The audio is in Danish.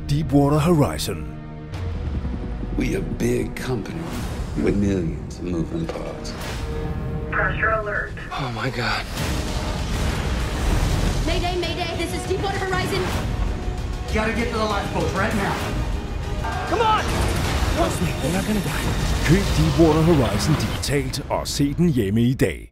Deepwater Horizon. We a big company with millions of moving parts. Pressure alert. Oh my God. Mayday, mayday, this is Deepwater Horizon. You gotta get to the lifeboats right now. Come on! Trust me, we're not gonna die. Køb Deepwater Horizon digitalt og se den hjemme i dag.